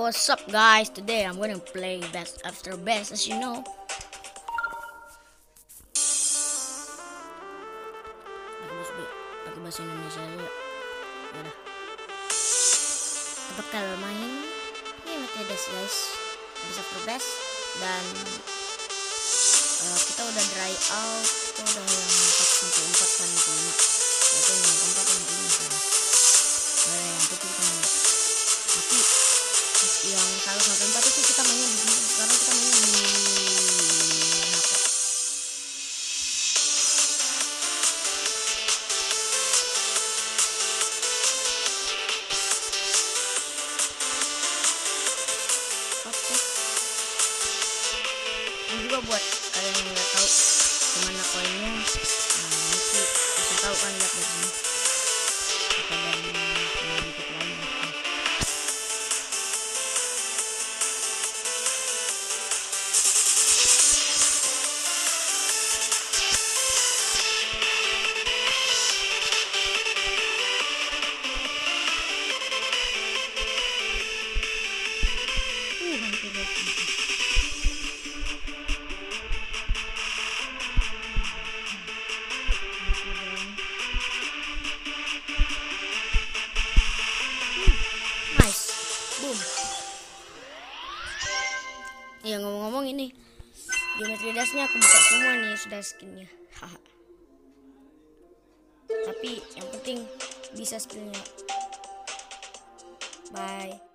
what's up guys? Today I'm gonna play Best After Best, as you know. Pakai bahasa Indonesia aja. Udah. Kita bakal main Mercedes guys, Best After Best, dan kita udah dry out. Kita udah yang 1-4 kan, 5. Itu yang keempat yang ini. Ada yang putih kan. Tapi yang 1-4 itu kita mainnya di sini. Sekarang kita mainnya di HP. Oke. Ini juga buat kalian yang nggak tahu gimana koinnya, nanti bisa tahu kan, lihat dari sini. Apa dari YouTube lain. Nice, boom. Ya ngomong-ngomong, ini geometri dasnya aku buka semua nih, sudah skinnya. Haha. Tapi yang penting bisa skillnya. Bye.